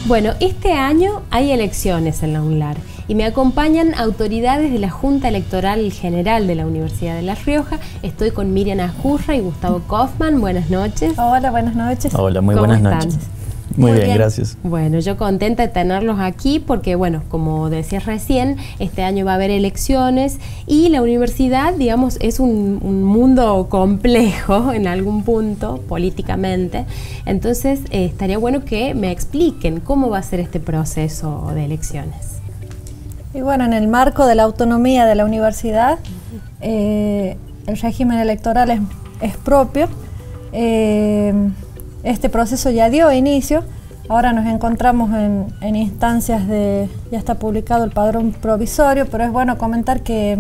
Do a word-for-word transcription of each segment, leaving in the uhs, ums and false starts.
Bueno, este año hay elecciones en la UNLAR y me acompañan autoridades de la Junta Electoral General de la Universidad de La Rioja. Estoy con Miriam Ajurra y Gustavo Kaufmann. Buenas noches. Hola, buenas noches. Hola, muy ¿Cómo buenas están? noches. Muy, muy bien, bien, gracias. Bueno, yo contenta de tenerlos aquí porque, bueno, como decías recién, este año va a haber elecciones y la universidad, digamos, es un, un mundo complejo en algún punto, políticamente. Entonces, eh, estaría bueno que me expliquen cómo va a ser este proceso de elecciones. Y bueno, en el marco de la autonomía de la universidad, eh, el régimen electoral es, es propio. Eh, Este proceso ya dio inicio, ahora nos encontramos en, en instancias de, ya está publicado el padrón provisorio, pero es bueno comentar que,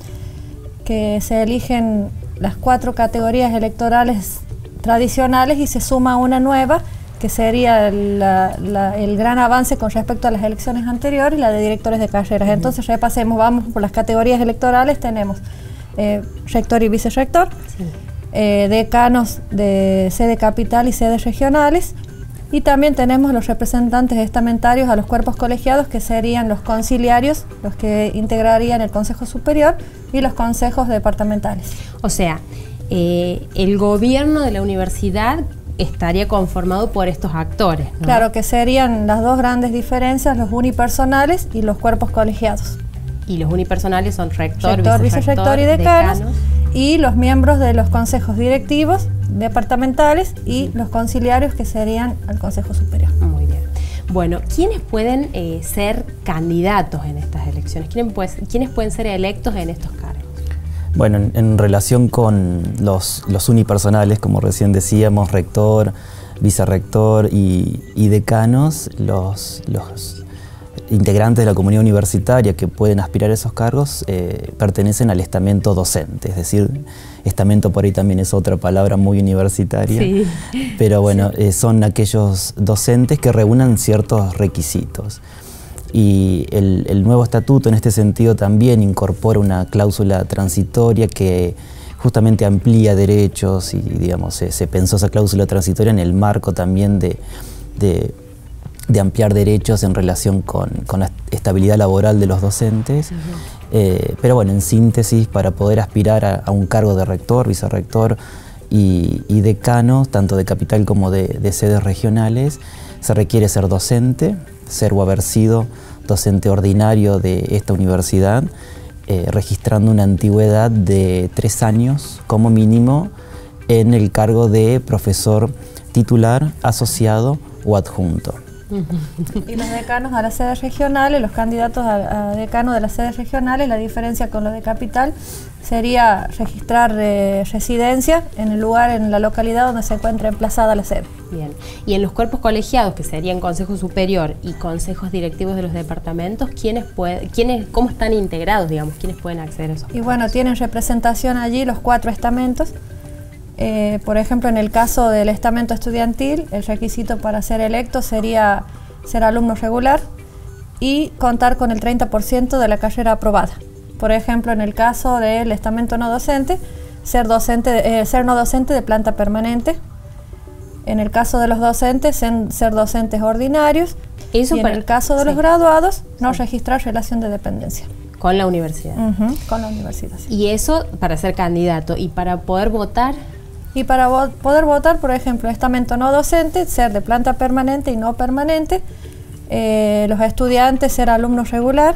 que se eligen las cuatro categorías electorales tradicionales y se suma una nueva, que sería la, la, el gran avance con respecto a las elecciones anteriores, la de directores de carreras. Uh-huh. Entonces repasemos, vamos por las categorías electorales, tenemos eh, rector y vicerrector. Sí. Eh, decanos de sede capital y sedes regionales, y también tenemos los representantes estamentarios a los cuerpos colegiados, que serían los conciliarios, los que integrarían el Consejo Superior, y los consejos departamentales. O sea, eh, el gobierno de la universidad estaría conformado por estos actores, ¿no? Claro, que serían las dos grandes diferencias, los unipersonales y los cuerpos colegiados. Y los unipersonales son rector, rector vicerrector, vicerrector y decanos, decanos. Y los miembros de los consejos directivos departamentales y los conciliarios, que serían al Consejo Superior. Muy bien. Bueno, ¿quiénes pueden eh, ser candidatos en estas elecciones? ¿Quiénes, pues, ¿Quiénes pueden ser electos en estos cargos? Bueno, en, en relación con los, los unipersonales, como recién decíamos, rector, vicerrector y, y decanos, los... los integrantes de la comunidad universitaria que pueden aspirar a esos cargos eh, pertenecen al estamento docente, es decir, estamento por ahí también es otra palabra muy universitaria, sí. pero bueno, sí. eh, son aquellos docentes que reúnan ciertos requisitos. Y el, el nuevo estatuto en este sentido también incorpora una cláusula transitoria que justamente amplía derechos y, digamos, se, se pensó esa cláusula transitoria en el marco también de, de de ampliar derechos en relación con, con la estabilidad laboral de los docentes. Uh-huh. eh, pero bueno, en síntesis, para poder aspirar a, a un cargo de rector, vicerrector y, y decano, tanto de capital como de, de sedes regionales, se requiere ser docente, ser o haber sido docente ordinario de esta universidad, eh, registrando una antigüedad de tres años como mínimo en el cargo de profesor titular, asociado o adjunto. Y los decanos a las sedes regionales, los candidatos a, a decano de las sedes regionales, la diferencia con los de capital sería registrar eh, residencia en el lugar, en la localidad donde se encuentra emplazada la sede. Bien. Y en los cuerpos colegiados, que serían Consejo Superior y consejos directivos de los departamentos, ¿quiénes pueden, quiénes, cómo están integrados, digamos? ¿Quiénes pueden acceder a esos? Y bueno, tienen representación allí los cuatro estamentos. Eh, por ejemplo, en el caso del estamento estudiantil, el requisito para ser electo sería ser alumno regular y contar con el treinta por ciento de la carrera aprobada. Por ejemplo, en el caso del estamento no docente, ser, docente, eh, ser no docente de planta permanente. En el caso de los docentes, ser, ser docentes ordinarios. Eso y para, en el caso de sí. los graduados, no sí. registrar relación de dependencia. Con la universidad. Uh-huh, con la universidad, sí. Y eso para ser candidato. ¿Y para poder votar? Y para vo poder votar, por ejemplo, estamento no docente, ser de planta permanente y no permanente, eh, los estudiantes ser alumnos regular,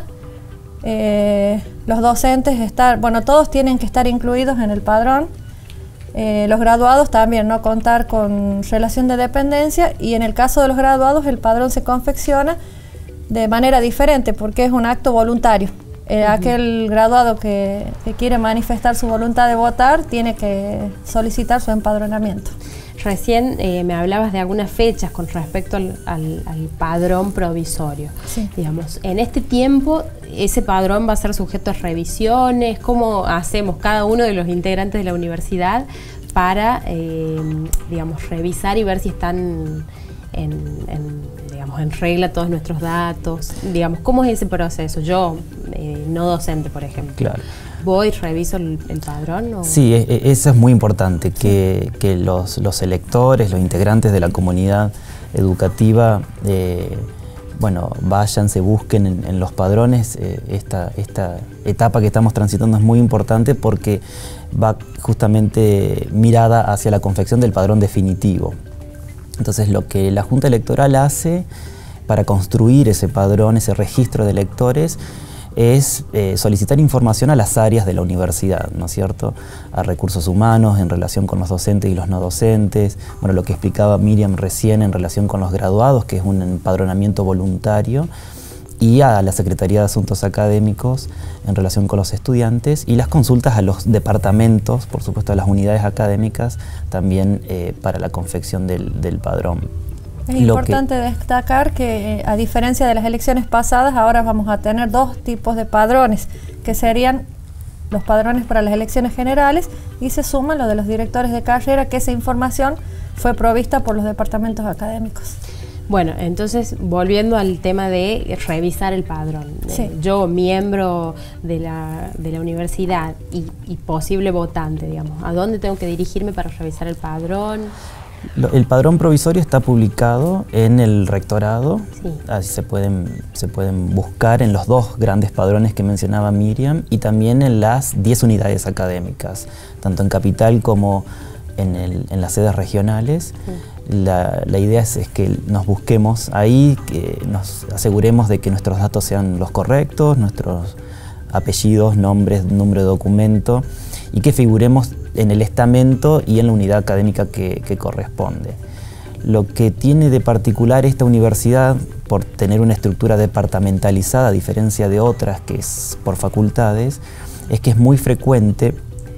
eh, los docentes estar, bueno, todos tienen que estar incluidos en el padrón, eh, los graduados también no contar con relación de dependencia, y en el caso de los graduados el padrón se confecciona de manera diferente porque es un acto voluntario. Eh, uh-huh. Aquel graduado que, que quiere manifestar su voluntad de votar tiene que solicitar su empadronamiento. Recién eh, me hablabas de algunas fechas con respecto al, al, al padrón provisorio. Sí. Digamos, en este tiempo, ¿ese padrón va a ser sujeto a revisiones? ¿Cómo hacemos cada uno de los integrantes de la universidad para, eh, digamos, revisar y ver si están en, en, digamos, en regla todos nuestros datos? Digamos, ¿cómo es ese proceso? Yo, eh, no docente, por ejemplo. Claro. ¿Voy, reviso el, el padrón? ¿O? Sí, eso es muy importante, que, que los, los electores, los integrantes de la comunidad educativa eh, bueno, vayan, se busquen en, en los padrones. Eh, esta, esta etapa que estamos transitando es muy importante porque va justamente mirada hacia la confección del padrón definitivo. Entonces, lo que la Junta Electoral hace para construir ese padrón, ese registro de electores, es eh, solicitar información a las áreas de la universidad, ¿no es cierto? A recursos humanos en relación con los docentes y los no docentes, bueno, lo que explicaba Miriam recién en relación con los graduados, que es un empadronamiento voluntario, y a la Secretaría de Asuntos Académicos en relación con los estudiantes, y las consultas a los departamentos, por supuesto a las unidades académicas, también eh, para la confección del, del padrón. Es importante destacar que, a diferencia de las elecciones pasadas, ahora vamos a tener dos tipos de padrones, que serían los padrones para las elecciones generales y se suma lo de los directores de carrera, que esa información fue provista por los departamentos académicos. Bueno, entonces, volviendo al tema de revisar el padrón. Sí. Eh, yo, miembro de la, de la universidad y, y posible votante, digamos, ¿a dónde tengo que dirigirme para revisar el padrón? El padrón provisorio está publicado en el rectorado, sí. Así se pueden, se pueden buscar en los dos grandes padrones que mencionaba Miriam y también en las diez unidades académicas, tanto en Capital como en, el, en las sedes regionales. Sí. La, la idea es, es que nos busquemos ahí, que nos aseguremos de que nuestros datos sean los correctos, nuestros apellidos, nombres, número de documento, y que figuremos en el estamento y en la unidad académica que, que corresponde. Lo que tiene de particular esta universidad, por tener una estructura departamentalizada, a diferencia de otras que es por facultades, es que es muy frecuente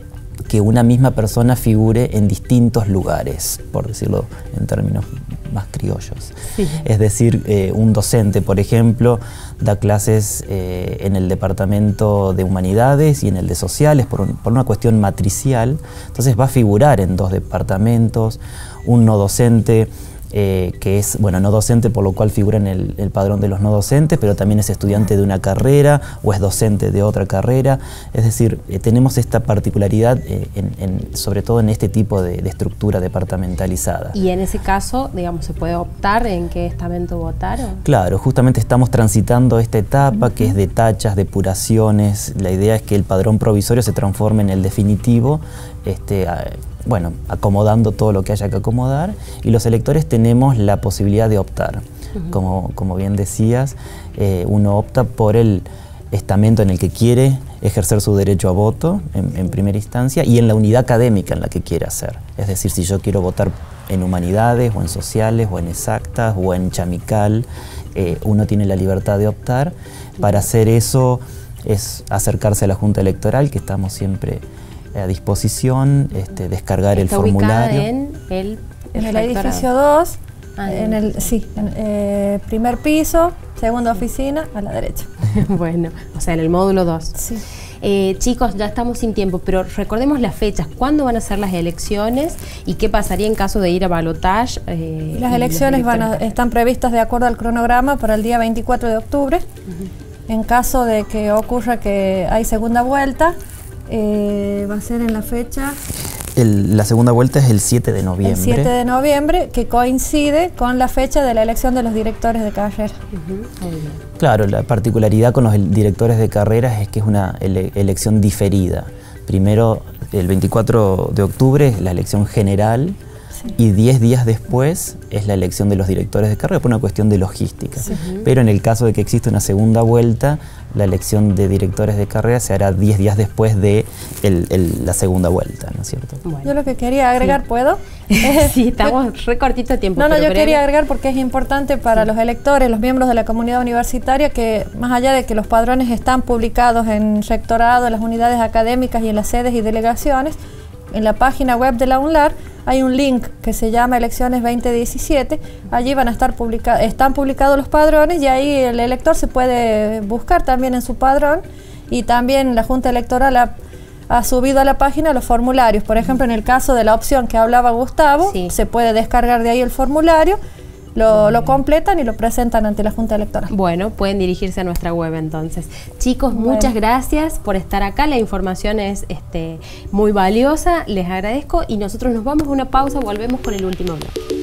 que una misma persona figure en distintos lugares, por decirlo en términos más criollos. Sí. Es decir, eh, un docente, por ejemplo, da clases eh, en el departamento de humanidades y en el de sociales por, un, por una cuestión matricial, entonces va a figurar en dos departamentos. Un no docente Eh, que es, bueno, no docente, por lo cual figura en el, el padrón de los no docentes, pero también es estudiante de una carrera o es docente de otra carrera. Es decir, eh, tenemos esta particularidad, eh, en, en, sobre todo en este tipo de, de estructura departamentalizada. Y en ese caso, digamos, ¿se puede optar en qué estamento votar? ¿O? Claro, justamente estamos transitando esta etapa, uh-huh, que es de tachas, depuraciones. La idea es que el padrón provisorio se transforme en el definitivo, este, a, bueno, acomodando todo lo que haya que acomodar, y los electores tenemos la posibilidad de optar. Uh-huh. Como, como bien decías, eh, uno opta por el estamento en el que quiere ejercer su derecho a voto en, en primera instancia y en la unidad académica en la que quiere hacer. Es decir, si yo quiero votar en humanidades o en sociales o en exactas o en chamical, eh, uno tiene la libertad de optar. Para hacer eso es acercarse a la Junta Electoral, que estamos siempre a disposición, este, descargar Está el formulario. En el, en el edificio dos, ah, en el sí, en, eh, primer piso, segunda oficina, a la derecha. Bueno, o sea, en el módulo dos. Sí. Eh, chicos, ya estamos sin tiempo, pero recordemos las fechas. ¿Cuándo van a ser las elecciones y qué pasaría en caso de ir a balotaje? Eh, las elecciones van a, están previstas de acuerdo al cronograma para el día veinticuatro de octubre. Uh-huh. En caso de que ocurra que hay segunda vuelta, Eh, va a ser en la fecha... El, la segunda vuelta es el siete de noviembre. El siete de noviembre, que coincide con la fecha de la elección de los directores de carrera. Uh-huh. Claro, la particularidad con los directores de carreras es que es una ele elección diferida. Primero, el veinticuatro de octubre es la elección general, sí, y diez días después es la elección de los directores de carrera por una cuestión de logística. Sí. Uh-huh. Pero en el caso de que exista una segunda vuelta, la elección de directores de carrera se hará diez días después de el, el, la segunda vuelta, ¿no es cierto? Bueno. Yo lo que quería agregar, sí. ¿puedo? Sí, estamos re cortito de tiempo. No, no, yo breve. quería agregar porque es importante para sí. los electores, los miembros de la comunidad universitaria, que más allá de que los padrones están publicados en rectorado, en las unidades académicas y en las sedes y delegaciones, en la página web de la UNLAR hay un link que se llama Elecciones veinte diecisiete. Allí van a estar publicados, están publicados los padrones y ahí el elector se puede buscar también en su padrón, y también la Junta Electoral ha, ha subido a la página los formularios. Por ejemplo, en el caso de la opción que hablaba Gustavo, sí. se puede descargar de ahí el formulario, lo, lo completan y lo presentan ante la Junta Electoral. Bueno, pueden dirigirse a nuestra web entonces. Chicos, bueno. muchas gracias por estar acá, la información es este, muy valiosa, les agradezco y nosotros nos vamos a una pausa, volvemos con el último bloque.